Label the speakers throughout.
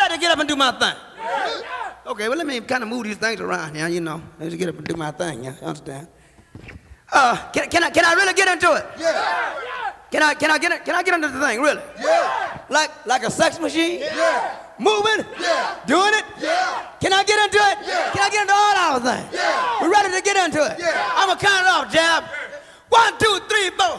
Speaker 1: like to get up and do my thing? Okay, well, let me kind of move these things around here, you know. Let me get up and do my thing, yeah, you understand? Can I really get into it?
Speaker 2: Yeah.
Speaker 1: Can I get into the thing, really?
Speaker 2: Yeah.
Speaker 1: Like a sex machine?
Speaker 2: Yeah.
Speaker 1: Moving?
Speaker 2: Yeah.
Speaker 1: Doing it?
Speaker 2: Yeah.
Speaker 1: Can I get into it?
Speaker 2: Yeah.
Speaker 1: Can I get into all our things?
Speaker 2: Yeah.
Speaker 1: We're ready to get into it.
Speaker 2: Yeah.
Speaker 1: I'm gonna count it off, Jab. 1, 2, 3, 4.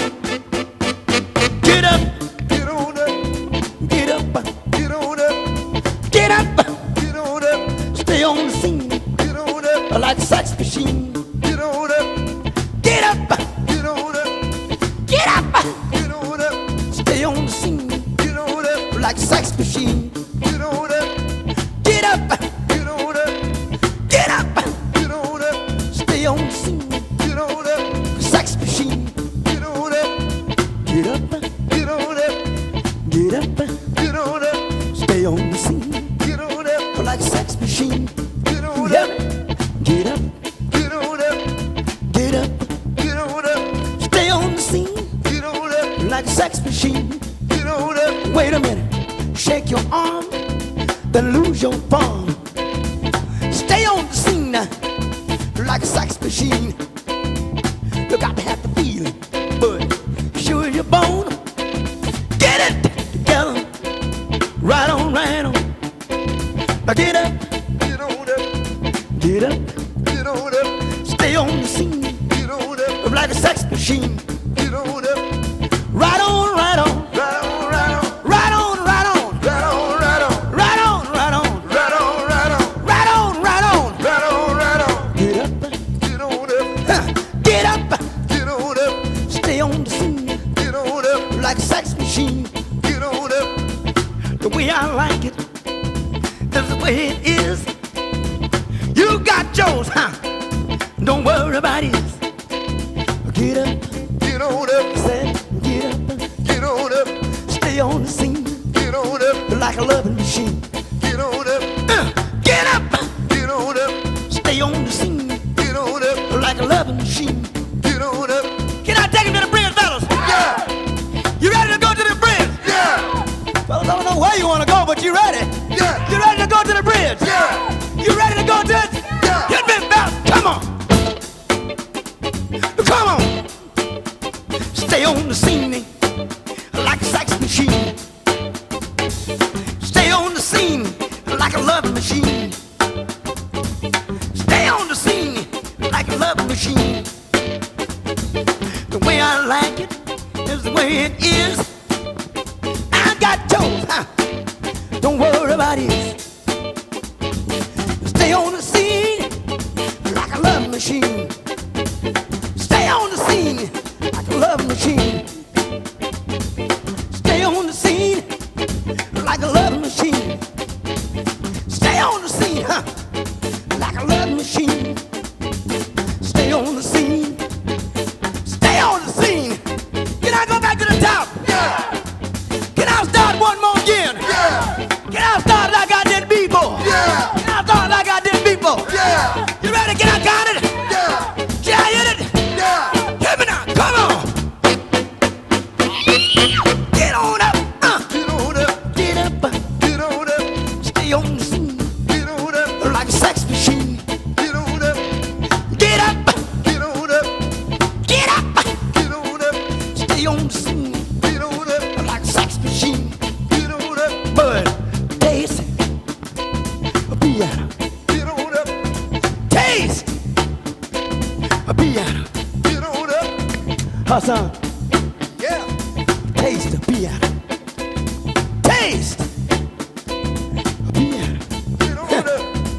Speaker 1: Get up.
Speaker 2: Get on up.
Speaker 1: Get up.
Speaker 2: Get on up.
Speaker 1: Get up.
Speaker 2: Get on up.
Speaker 1: Stay on the scene
Speaker 2: Get on up.
Speaker 1: like a sex machine.
Speaker 2: Get on up.
Speaker 1: Get up.
Speaker 2: Get on up.
Speaker 1: Get up.
Speaker 2: Get on up.
Speaker 1: Stay on the scene
Speaker 2: Get on up.
Speaker 1: like a sex machine.
Speaker 2: Get on up.
Speaker 1: Get up.
Speaker 2: Get on up.
Speaker 1: Get up.
Speaker 2: Get on up.
Speaker 1: Stay on the scene.
Speaker 2: Get on up.
Speaker 1: Sex machine.
Speaker 2: Get on up.
Speaker 1: Get up.
Speaker 2: Get on up.
Speaker 1: Get up.
Speaker 2: Get on up.
Speaker 1: Stay on the scene
Speaker 2: Get on up.
Speaker 1: like a sex machine.
Speaker 2: Get on
Speaker 1: Yep.
Speaker 2: up.
Speaker 1: Get up.
Speaker 2: Get on up.
Speaker 1: Get up.
Speaker 2: Get on up.
Speaker 1: Stay on the scene
Speaker 2: Get on up.
Speaker 1: like a sex machine.
Speaker 2: Get on up.
Speaker 1: Wait a minute. Shake your arm, then lose your palm. Stay on the scene like a sex machine. You got to have the feeling, but sure your bone. Get it together. Right on, right on. Now get up,
Speaker 2: Get on up.
Speaker 1: get up.
Speaker 2: Get on up.
Speaker 1: Stay on the scene
Speaker 2: Get on up.
Speaker 1: like a sex machine.
Speaker 2: Get on up.
Speaker 1: Right on, right on.
Speaker 2: Right on, right on.
Speaker 1: Right on, right on.
Speaker 2: Right on, right on.
Speaker 1: Right on, right on.
Speaker 2: Right on, right on.
Speaker 1: Right on, right on.
Speaker 2: Right on, right on.
Speaker 1: Get up,
Speaker 2: Get on up.
Speaker 1: get up.
Speaker 2: Get on up.
Speaker 1: Stay on the scene
Speaker 2: Get on up.
Speaker 1: like a sex machine.
Speaker 2: Get on up.
Speaker 1: The way I like it, that's the way it is. You got yours, huh? Don't worry about it. Get up,
Speaker 2: Get on up.
Speaker 1: say, get up.
Speaker 2: Get on up.
Speaker 1: Stay on the scene
Speaker 2: Get on up.
Speaker 1: like a loving machine.
Speaker 2: Get on up.
Speaker 1: Get up,
Speaker 2: Get on up.
Speaker 1: stay on the scene
Speaker 2: Get on up.
Speaker 1: like a loving machine.
Speaker 2: Get on up.
Speaker 1: Can I take him to the bridge, fellas?
Speaker 2: Yeah.
Speaker 1: You ready to go to the bridge?
Speaker 2: Yeah.
Speaker 1: Fellas, I don't know where you want to go, but you ready?
Speaker 2: Yeah.
Speaker 1: You ready to go to the bridge?
Speaker 2: Yeah.
Speaker 1: You ready to go to it?
Speaker 2: Yeah.
Speaker 1: Hit me, fellas. Come on. Come on. Stay on the scene like a sex machine. Stay on the scene like a love machine. Stay on the scene like a love machine. The way I like it is the way it is. I got yours, huh? Don't worry about it. Stay on the scene like a love machine. Stay on the scene like a love machine. Stay on the scene like a love machine. Stay on the scene, huh? Like a love machine. Stay on the scene. Stay on the scene. Can I go back to the top?
Speaker 2: Yeah.
Speaker 1: Can I start one more again?
Speaker 2: Yeah.
Speaker 1: Can I start like I did before?
Speaker 2: Yeah.
Speaker 1: Can I start like I did before?
Speaker 2: Yeah.
Speaker 1: You ready? Can I count it?
Speaker 2: Yeah.
Speaker 1: Can I hit it?
Speaker 2: Yeah.
Speaker 1: Hit me now. Come on. Get on up.
Speaker 2: Get on up.
Speaker 1: Get up.
Speaker 2: Get on up.
Speaker 1: Stay on the scene
Speaker 2: Get on up.
Speaker 1: like a sex machine.
Speaker 2: Get on up.
Speaker 1: Get up.
Speaker 2: Get on up.
Speaker 1: Get up.
Speaker 2: Get on up.
Speaker 1: Stay on the scene
Speaker 2: Get on up.
Speaker 1: like a sex machine.
Speaker 2: Get on up.
Speaker 1: Bud, taste a piano.
Speaker 2: Get on up.
Speaker 1: Taste a piano.
Speaker 2: Get on up.
Speaker 1: Hassan,
Speaker 2: Yeah.
Speaker 1: taste the piano. Taste a piano.
Speaker 2: Get on up.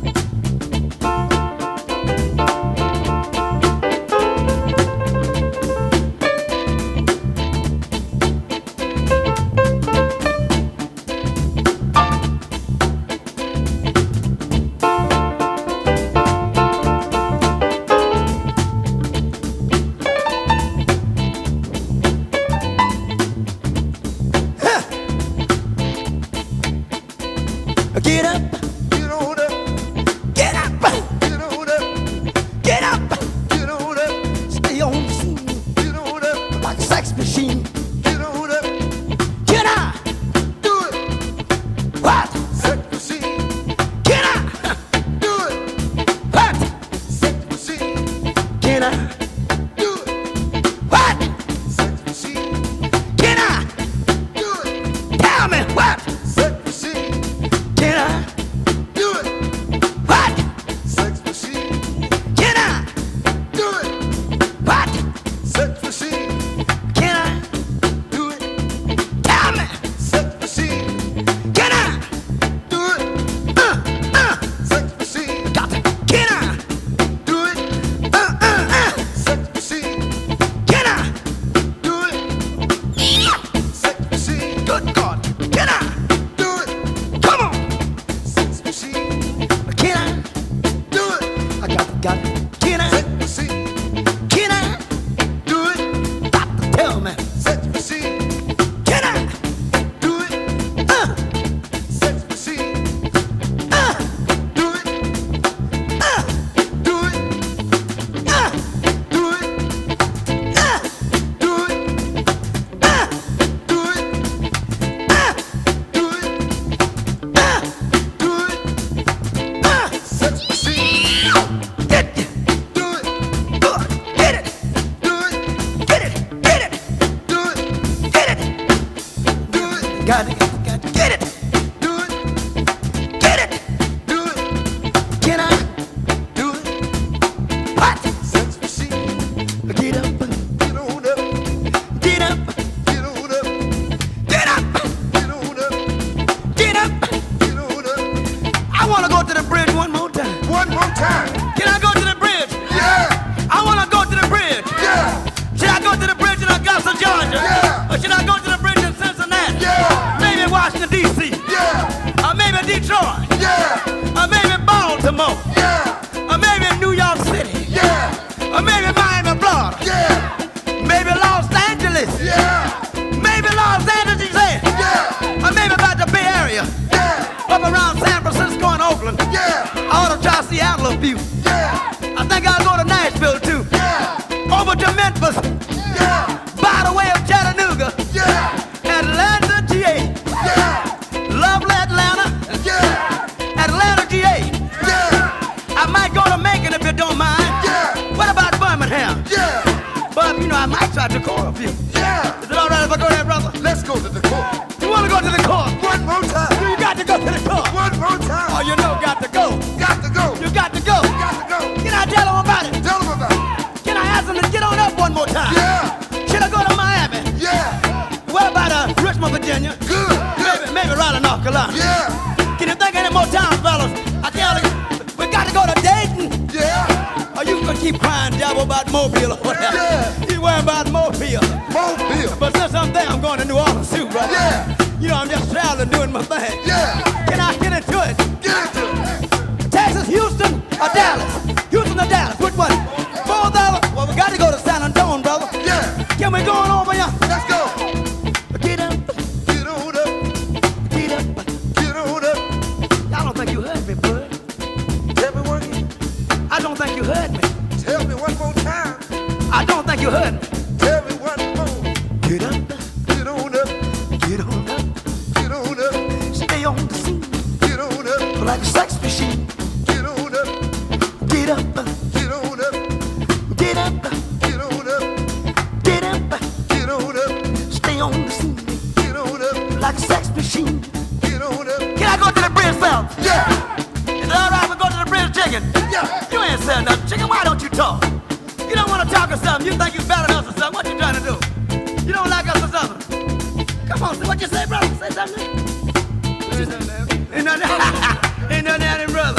Speaker 1: Get up,
Speaker 2: Get on up.
Speaker 1: get up,
Speaker 2: Get on up.
Speaker 1: get up.
Speaker 2: Get on up.
Speaker 1: Stay on the scene
Speaker 2: Get on up.
Speaker 1: like a sex machine.
Speaker 2: Get on up.
Speaker 1: Can I
Speaker 2: Do it.
Speaker 1: what?
Speaker 2: Sex
Speaker 1: try to Seattle a few.
Speaker 2: Yeah.
Speaker 1: I think I'll go to Nashville too.
Speaker 2: Yeah.
Speaker 1: Over to Memphis,
Speaker 2: Yeah.
Speaker 1: by the way of Chattanooga,
Speaker 2: Yeah.
Speaker 1: Atlanta, GA,
Speaker 2: Yeah.
Speaker 1: lovely Atlanta,
Speaker 2: Yeah.
Speaker 1: Atlanta, GA.
Speaker 2: Yeah.
Speaker 1: I might go to Macon if you don't mind.
Speaker 2: Yeah.
Speaker 1: What about Birmingham?
Speaker 2: Yeah.
Speaker 1: But you know, I might try to call a few.
Speaker 2: Yeah.
Speaker 1: Is it all right if I go there, brother?
Speaker 2: Let's go to the court.
Speaker 1: You want to go to the court?
Speaker 2: One more time.
Speaker 1: You got to go to the court.
Speaker 2: One more time.
Speaker 1: Oh, you know, got to go.
Speaker 2: Got to go.
Speaker 1: You got to go.
Speaker 2: Got to go.
Speaker 1: Can I tell them about it?
Speaker 2: Tell them about it.
Speaker 1: Can I ask them to get on up one more time?
Speaker 2: Yeah.
Speaker 1: Should I go to Miami?
Speaker 2: Yeah.
Speaker 1: What about Richmond, Virginia?
Speaker 2: Good.
Speaker 1: Maybe Raleigh, North Carolina.
Speaker 2: Yeah.
Speaker 1: Can you think any more times, fellas? I tell you, we got to go to Dayton.
Speaker 2: Yeah.
Speaker 1: Or you gonna keep crying, Jabba, about Mobile or whatever.
Speaker 2: Yeah.
Speaker 1: You worry about Mobile.
Speaker 2: Mobile.
Speaker 1: But since I'm there, I'm going to New Orleans too, brother.
Speaker 2: Yeah.
Speaker 1: You know, I'm just traveling, doing my thing.
Speaker 2: Yeah.
Speaker 1: Can I get into it?
Speaker 2: Get into it.
Speaker 1: Texas, Houston, or Dallas? Houston or Dallas? Which one? Both of them? Well, we got to go to San Antonio, brother.
Speaker 2: Yeah.
Speaker 1: Can we go on over here?
Speaker 2: Let's go.
Speaker 1: Get up,
Speaker 2: Get on up.
Speaker 1: get up.
Speaker 2: Get on up.
Speaker 1: I don't think you heard me, bud.
Speaker 2: Tell me one again.
Speaker 1: I don't think you heard me.
Speaker 2: Tell me one more time.
Speaker 1: I don't think you heard me.
Speaker 2: Tell me one more.
Speaker 1: Get up,
Speaker 2: Get on up.
Speaker 1: get on up.
Speaker 2: Get on up.
Speaker 1: Stay on the scene
Speaker 2: Get on up.
Speaker 1: like a sex machine.
Speaker 2: Get on up.
Speaker 1: Get up,
Speaker 2: Get on up.
Speaker 1: get up,
Speaker 2: Get on up.
Speaker 1: get up.
Speaker 2: Get on up.
Speaker 1: Stay on the scene
Speaker 2: Get on up.
Speaker 1: like a sex machine.
Speaker 2: Get on up.
Speaker 1: Can I go to the bridge, fellas?
Speaker 2: Yeah.
Speaker 1: Is it all right if we go to the bridge, chicken?
Speaker 2: Yeah.
Speaker 1: You ain't saying nothing, chicken. Why don't you talk? You don't want to talk or something. You think you better than us or something. What you trying to do? You don't like us or something? Come on, what you say, brother? Say something. Ain't nothing. Ain't nothing happening, brother.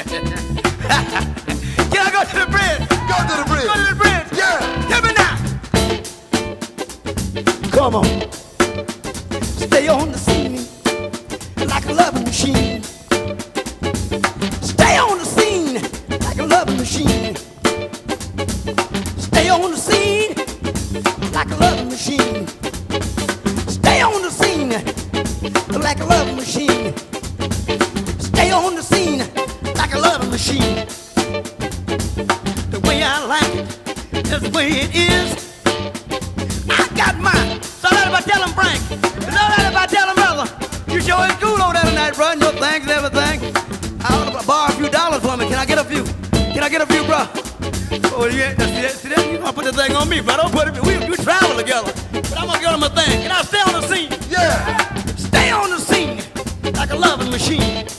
Speaker 1: Can I go to the bridge?
Speaker 2: Go to the bridge.
Speaker 1: Go to the bridge.
Speaker 2: Yeah.
Speaker 1: Hear me now. Come on. Stay on the scene like a loving machine. Stay on the scene like a loving machine. Stay on the scene like a loving machine. Stay on the scene like a loving machine. Stay on the scene like a loving machine. The way I like it is the way it is. I got mine. So all right if I tell him Frank. It's all right if I tell him brother. You sure is cool over there tonight, bro. And your things and everything. I want to borrow a few dollars from me. Can I get a few? Can I get a few, bro? Oh, you ain't. See that? You gonna put the thing on me, bro? Don't put it. We travel together. But I'm gonna get him a thing. Can I stay on the scene?
Speaker 2: Yeah.
Speaker 1: Stay on the scene like a loving machine.